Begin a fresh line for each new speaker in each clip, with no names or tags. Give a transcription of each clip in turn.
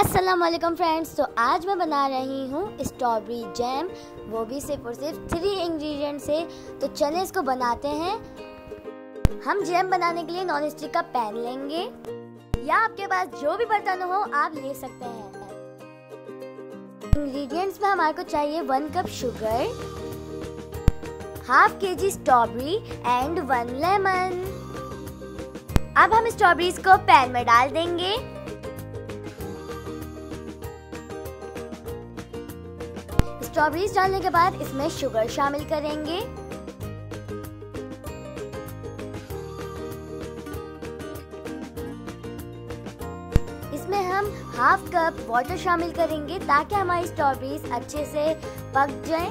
अस्सलाम वालेकुम फ्रेंड्स। तो आज मैं बना रही हूँ स्ट्रॉबेरी जैम, वो भी सिर्फ और सिर्फ 3 इंग्रेडिएंट से। तो चलें इसको बनाते हैं। हम जैम बनाने के लिए नॉन स्टिक का पैन लेंगे या आपके पास जो भी बर्तन हो आप ले सकते हैं। इंग्रेडिएंट्स में हमारे को चाहिए 1 cup sugar, ½ kg strawberry and 1 lemon. अब हम स्ट्रॉबेरीज को पैन में डाल देंगे। स्ट्रॉबेरीज डालने के बाद इसमें शुगर शामिल करेंगे। इसमें हम ½ कप वाटर शामिल करेंगे ताकि हमारी स्ट्रॉबेरीज अच्छे से पक जाएं।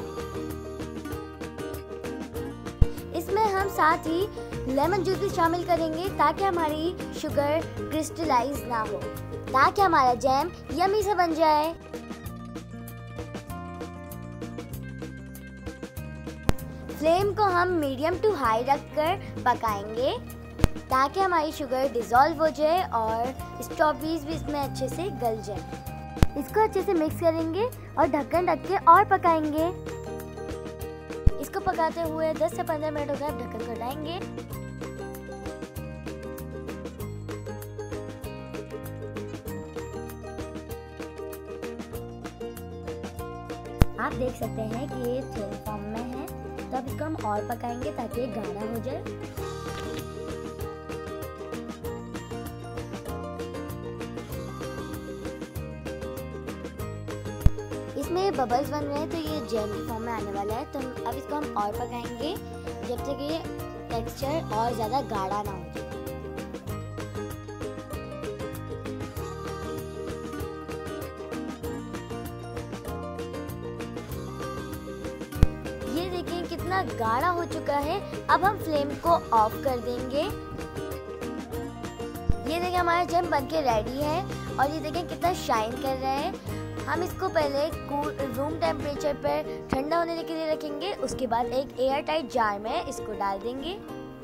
इसमें हम साथ ही लेमन जूस भी शामिल करेंगे ताकि हमारी शुगर क्रिस्टलाइज ना हो, ताकि हमारा जैम यम्मी से बन जाए। फ्लेम को हम मीडियम टू हाई रखकर पकाएंगे ताकि हमारी शुगर डिज़ोल्व हो जाए और स्ट्रॉबेरीज भी इसमें अच्छे से गल जाए। इसको अच्छे से मिक्स करेंगे और ढक्कन रख के और पकाएंगे। इसको पकाते हुए 10 से 15 मिनट हो गए, अब ढक्कन को हटाएंगे। आप देख सकते हैं कि ये थिन फॉर्म में है, तो अब इसको हम और पकाएंगे ताकि ये गाढ़ा हो जाए। इसमें बबल्स बन रहे हैं तो ये जैम की फॉर्म में आने वाला है। तो अब इसको हम और पकाएंगे जब तक ये टेक्सचर और ज़्यादा गाढ़ा ना हो जाए। ये देखें कितना गाढ़ा हो चुका है। अब हम फ्लेम को ऑफ कर देंगे। ये देखें हमारा जैम बनके रेडी है और ये देखें कितना शाइन कर रहा है। हम इसको पहले रूम टेम्परेचर पर ठंडा होने के लिए रखेंगे। उसके बाद एक एयर टाइट जार में इसको डाल देंगे।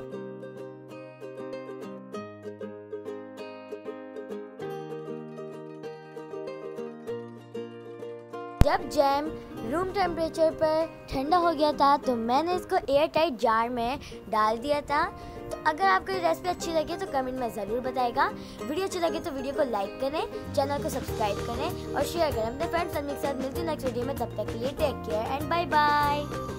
जब जैम रूम टेम्परेचर पर ठंडा हो गया था तो मैंने इसको एयर टाइट जार में डाल दिया था। तो अगर आपको ये रेसिपी अच्छी लगे तो कमेंट में ज़रूर बताएगा। वीडियो अच्छी लगे तो वीडियो को लाइक करें, चैनल को सब्सक्राइब करें और शेयर करें अपने फ्रेंड्स के साथ। मिलती हूँ नेक्स्ट वीडियो में, तब तक के लिए take care and bye bye.